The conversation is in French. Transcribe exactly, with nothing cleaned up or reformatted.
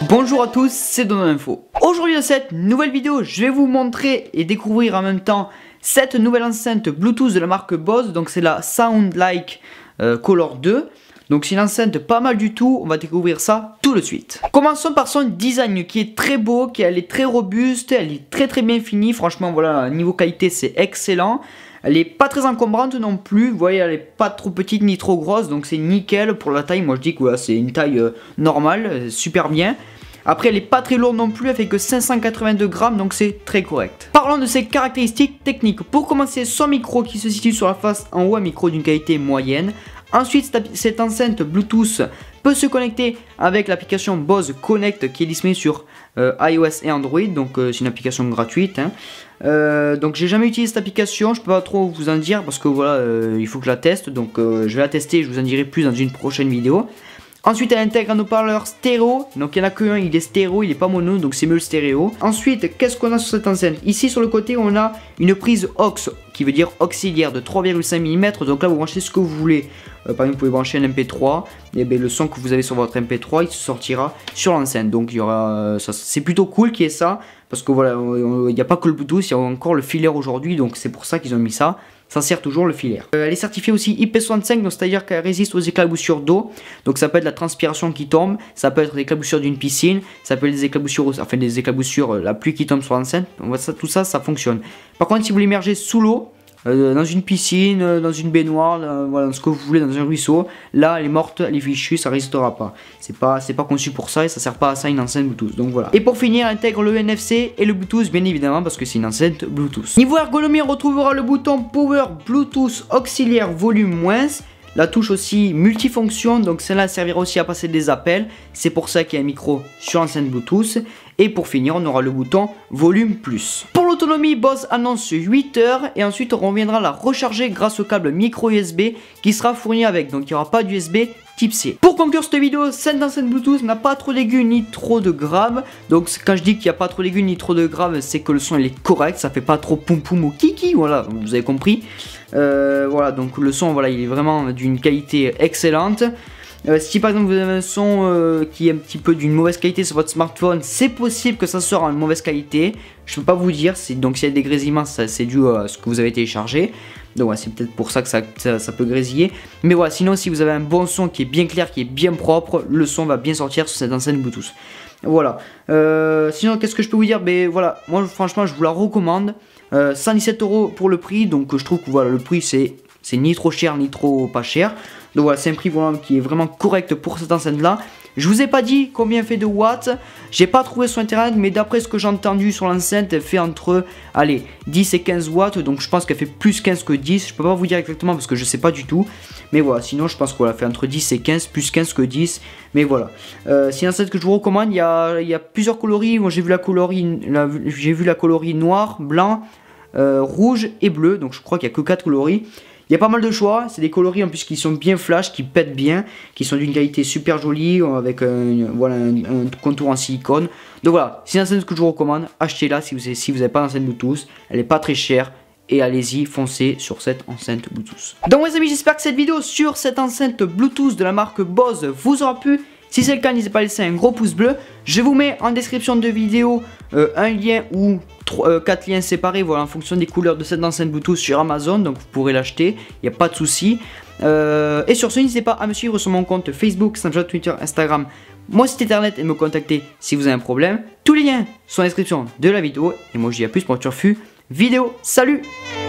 Bonjour à tous, c'est Donoinfo. Aujourd'hui dans cette nouvelle vidéo, je vais vous montrer et découvrir en même temps cette nouvelle enceinte Bluetooth de la marque Bose. Donc c'est la Soundlike euh, Color deux. Donc c'est une enceinte pas mal du tout, on va découvrir ça tout de suite. Commençons par son design qui est très beau, qui elle est très robuste, elle est très très bien finie. Franchement voilà, niveau qualité c'est excellent. Elle est pas très encombrante non plus, vous voyez elle est pas trop petite ni trop grosse, donc c'est nickel pour la taille. Moi je dis que voilà, c'est une taille euh, normale, euh, super bien. Après elle est pas très lourde non plus, elle fait que cinq cent quatre-vingt-deux grammes, donc c'est très correct. Parlons de ses caractéristiques techniques. Pour commencer, son micro qui se situe sur la face en haut, un micro d'une qualité moyenne. Ensuite, cette enceinte Bluetooth peut se connecter avec l'application Bose Connect qui est disponible sur euh, iOS et Android, donc euh, c'est une application gratuite. Hein. Euh, donc j'ai jamais utilisé cette application, je peux pas trop vous en dire parce que voilà, euh, il faut que je la teste, donc euh, je vais la tester, je vous en dirai plus dans une prochaine vidéo. Ensuite elle intègre un haut-parleur stéréo, donc il n'y en a qu'un, il est stéréo, il n'est pas mono, donc c'est mieux le stéréo. Ensuite, qu'est-ce qu'on a sur cette enceinte? Ici sur le côté on a une prise aux, qui veut dire auxiliaire de trois virgule cinq millimètres, donc là vous branchez ce que vous voulez. Euh, par exemple vous pouvez brancher un M P trois, et bien le son que vous avez sur votre M P trois il se sortira sur l'enceinte. Donc il y aura, euh, c'est plutôt cool qu'il y ait ça, parce que voilà, il n'y a pas que le Bluetooth, il y a encore le filaire aujourd'hui, donc c'est pour ça qu'ils ont mis ça. Ça sert toujours le filaire. Euh, elle est certifiée aussi I P soixante-cinq, donc c'est-à-dire qu'elle résiste aux éclaboussures d'eau. Donc ça peut être la transpiration qui tombe, ça peut être des éclaboussures d'une piscine, ça peut être des éclaboussures, enfin des éclaboussures, euh, la pluie qui tombe sur l'enceinte. Ça, tout ça, ça fonctionne. Par contre, si vous l'immergez sous l'eau, euh, dans une piscine, euh, dans une baignoire, euh, voilà, dans ce que vous voulez, dans un ruisseau, là, elle est morte, elle est fichue, ça résistera pas. C'est pas, c'est pas conçu pour ça et ça sert pas à ça une enceinte Bluetooth. Donc voilà. Et pour finir, elle intègre le N F C et le Bluetooth, bien évidemment, parce que c'est une enceinte Bluetooth. Niveau ergonomie, on retrouvera le bouton Power Bluetooth auxiliaire volume moins. La touche aussi multifonction, donc celle-là servira aussi à passer des appels. C'est pour ça qu'il y a un micro sur l'enceinte Bluetooth. Et pour finir, on aura le bouton volume plus. Pour l'autonomie, Bose annonce huit heures. Et ensuite, on reviendra la recharger grâce au câble micro U S B qui sera fourni avec. Donc il n'y aura pas d'U S B type C. Pour conclure cette vidéo, cette enceinte Bluetooth n'a pas trop d'aigus ni trop de graves. Donc quand je dis qu'il n'y a pas trop d'aigus ni trop de graves, c'est que le son il est correct. Ça fait pas trop poum poum ou kiki. Voilà, vous avez compris. Euh, voilà, donc le son, voilà, il est vraiment d'une qualité excellente. Euh, si par exemple vous avez un son euh, qui est un petit peu d'une mauvaise qualité sur votre smartphone, c'est possible que ça sorte en mauvaise qualité. Je peux pas vous dire, donc s'il y a des grésillements, c'est dû à ce que vous avez téléchargé. Donc ouais, c'est peut-être pour ça que ça, ça, ça peut grésiller. Mais voilà, sinon si vous avez un bon son qui est bien clair, qui est bien propre, le son va bien sortir sur cette enceinte Bluetooth. Voilà. Euh, sinon, qu'est-ce que je peux vous dire? Ben voilà, moi franchement, je vous la recommande. Euh, cent dix-sept euros pour le prix, donc je trouve que voilà, le prix c'est c'est ni trop cher ni trop pas cher. Donc voilà, c'est un prix voilà, qui est vraiment correct pour cette enceinte là. Je vous ai pas dit combien elle fait de watts, j'ai pas trouvé sur internet, mais d'après ce que j'ai entendu sur l'enceinte, elle fait entre allez, dix et quinze watts, donc je pense qu'elle fait plus quinze que dix. Je peux pas vous dire exactement parce que je sais pas du tout, mais voilà, sinon je pense qu'elle fait entre dix et quinze, plus quinze que dix, mais voilà. Euh, c'est une enceinte que je vous recommande, il y a, il y a plusieurs coloris. Moi j'ai vu la coloris, j'ai vu la coloris noir, blanc, euh, rouge et bleu, donc je crois qu'il y a que quatre coloris. Il y a pas mal de choix, c'est des coloris en plus qui sont bien flash, qui pètent bien, qui sont d'une qualité super jolie, avec un, voilà, un, un contour en silicone. Donc voilà, c'est une enceinte que je vous recommande, achetez-la si vous n'avez si vous avez pas d'enceinte Bluetooth, elle n'est pas très chère. Et allez-y, foncez sur cette enceinte Bluetooth. Donc les amis, j'espère que cette vidéo sur cette enceinte Bluetooth de la marque Bose vous aura plu. Si c'est le cas, n'hésitez pas à laisser un gros pouce bleu. Je vous mets en description de vidéo euh, un lien ou quatre liens séparés, voilà, en fonction des couleurs de cette enceinte Bluetooth sur Amazon. Donc vous pourrez l'acheter, il n'y a pas de souci. Euh, et sur ce, n'hésitez pas à me suivre sur mon compte Facebook, Snapchat, Twitter, Instagram, mon site internet et me contacter si vous avez un problème. Tous les liens sont en description de la vidéo. Et moi je dis à plus pour une future vidéo. Salut!